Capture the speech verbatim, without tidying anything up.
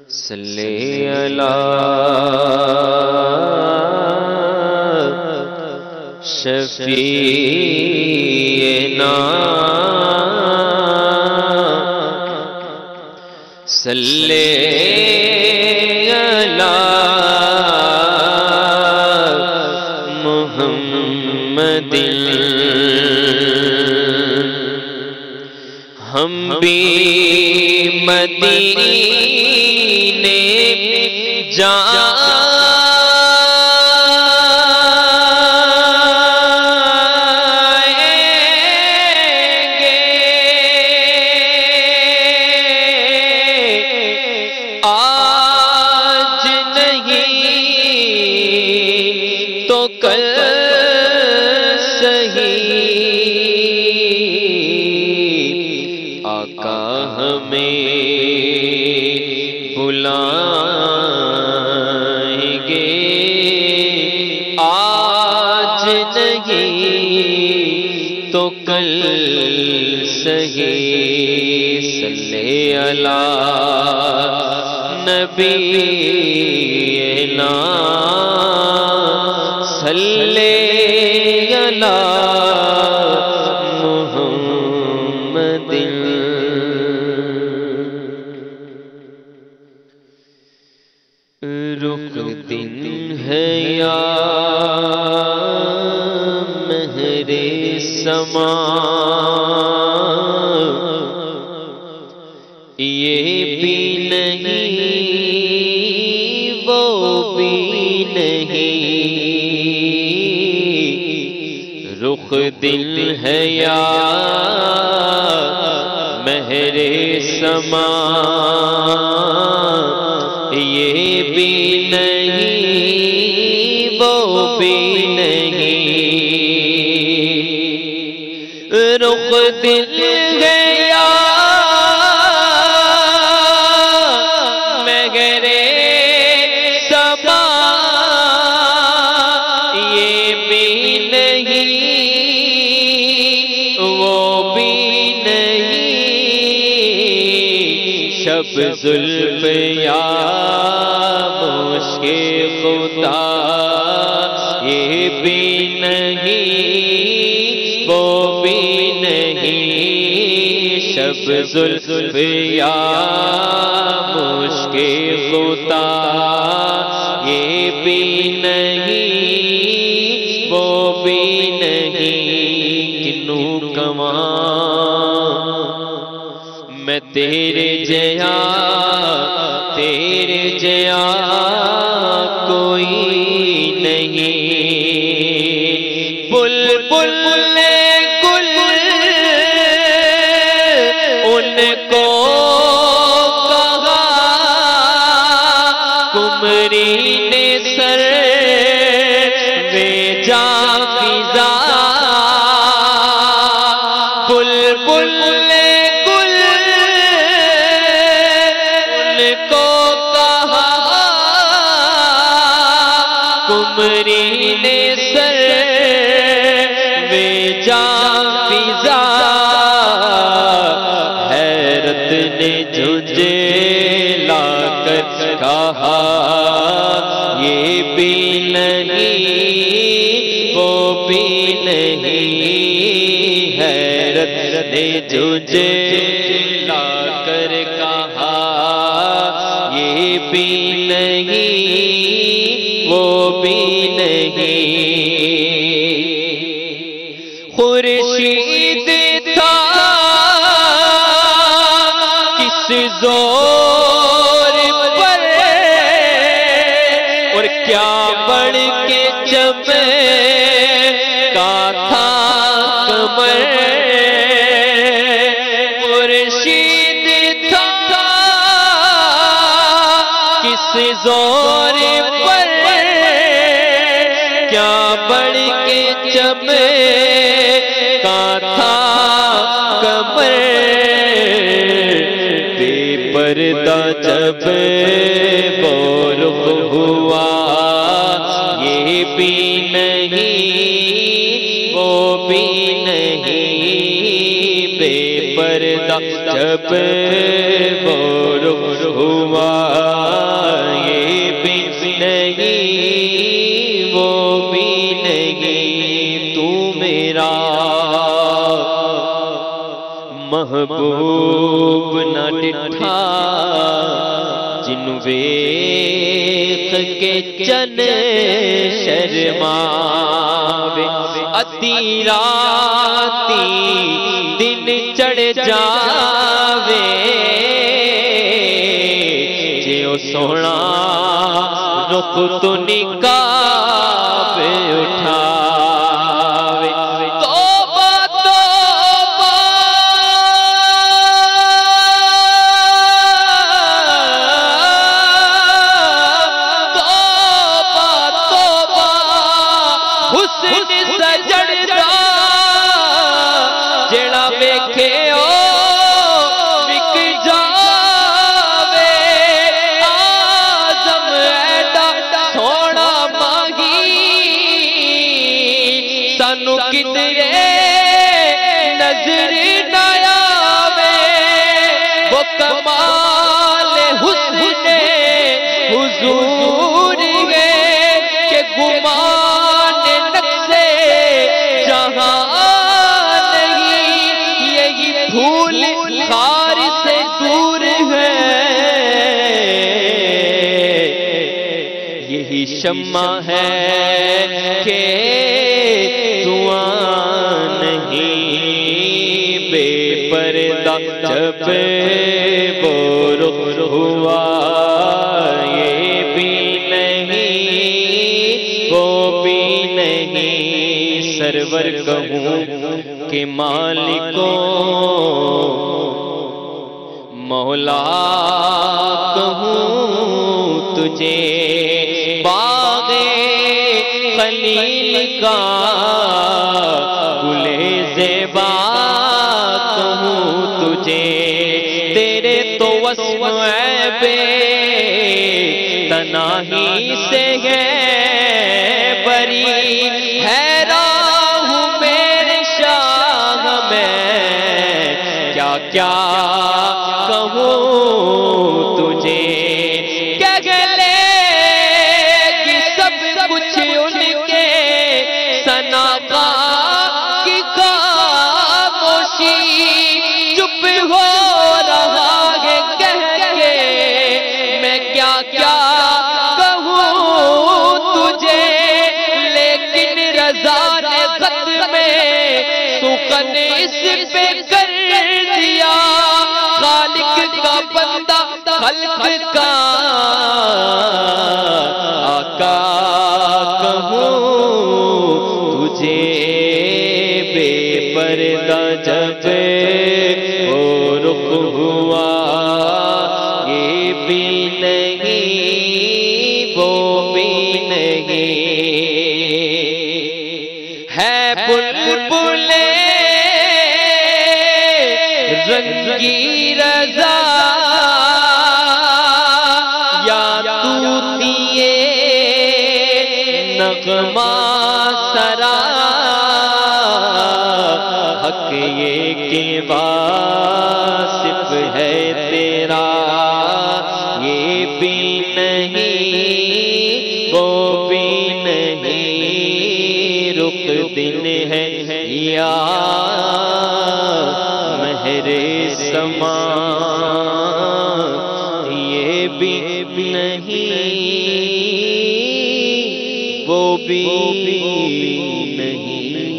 صلی علی شفیعنا صلی علی محمد ہم بھی مدینے جائیں گے، آج نہیں تو کل صحیح آقا ہمیں بلائیں گے، آج نہیں تو کل صحیح صلی علی نبینا صلی علی محمد رخ دن ہے یا مہر سما، یہ بھی نہیں وہ بھی نہیں، رخ دل ہے یا مہر سما، یہ بھی نہیں وہ بھی نہیں، رخ دل ہے یا مہر سما، یہ بھی نہیں وہ بھی نہیں، شب زلف یا مشک خدا، یہ بھی نہیں وہ بھی نہیں، شب زلف یا مشک خدا، یہ بھی نہیں وہ بھی نہیں، کنوں کماں میں تیرے جیا تیرے جیا کوئی نہیں، بلبل گل ان کو کہا، قمری نے سر میں جا فضا، بلبل قمری نے سر میں جا فضا، حیرت نے جھنجھے لا کر کہا، یہ بھی نہیں وہ بھی نہیں، حیرت نے جھنجھے لا کر کہا، یہ بھی نہیں وہ بھی نہیں، خورشید تھا کس زور پر اور کیا بڑھ کے چمکا تھا کمر، خورشید تھا کس زور پر کیا بڑھ کے چمکا تھا کمر، بے پردہ جب وہ رخ ہوا، یہ بھی نہیں وہ بھی نہیں، بے پردہ جب وہ رخ ہوا، جنوں ویکھ کے چن شرماوے ادھی راتی دن چڑھ جاوے جے او سونا رخ تو نقاب اٹھاوے توبہ توبہ توبہ توبہ حسن سجڑدا جڑا ویکھے او وک جاوے آزم ایڈا سونا مانگی سانو کدرے نظر نہ آوے وہ کمال حسن حضور ہے کہ گمان نقصے جہاں نہیں یہی پھول خار سے دور ہے یہی شمع ہے کہ دعا نہیں بے پردہ جب وہ رخ ہوا یہ بھی نہیں وہ بھی نہیں سرور کہوں کہ مالکوں مولا کہوں تجھے باغ خلیل کا گل زیبا کہوں تجھے تیرے تو وصف عیب تنہی سے ہے بری حیران ہوں میرے شاہ میں کیا کیا کہوں تجھے چپ ہو رہا ہے کہہ کے میں کیا کیا کہوں تجھے لیکن رضا نے خط میں سخن اس پہ کر دیا خالق کا بندہ خلق کا آقا کہوں تجھے بے پردہ جب وہ رخ ہوا یہ بھی نہیں وہ بھی نہیں ہے بلبل رنگی رضا یا طوطیے نغمہ سرا حق یہ کہ واصف ہے تیرا یہ بھی نہیں وہ بھی نہیں رخ دن ہے یا مہر سما یہ بھی نہیں وہ بھی نہیں